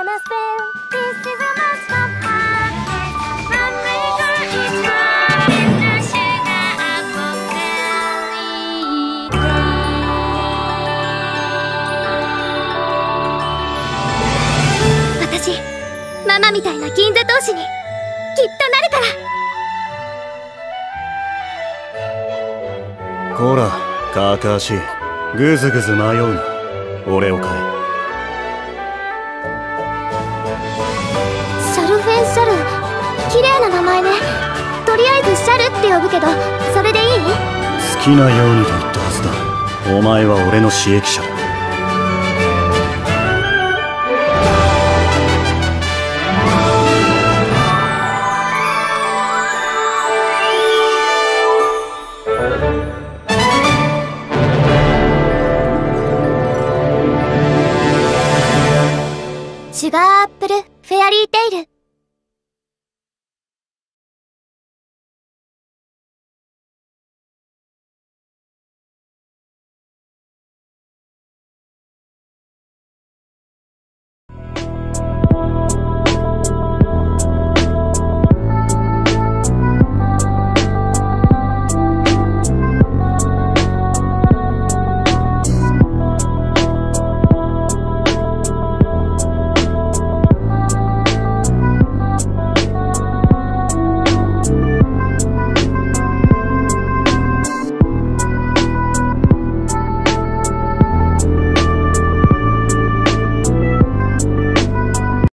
gonna spend. This is a much of practice. My maker is running the sugar apple berry. 私ママみたいな銀座投資にきっとなるから。 こらカカシ、ぐずぐず迷うな。俺を買え。 シャルフェンシャル、綺麗な名前ね。とりあえずシャルって呼ぶけど、それでいい？ 好きなようにと言ったはずだ。お前は俺の刺激者だ。